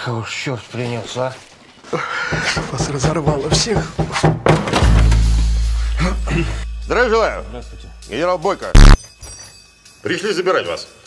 Кого ж черт принес, а? Вас разорвало всех. Здравия желаю. Здравствуйте. Генерал Бойко. Пришли забирать вас.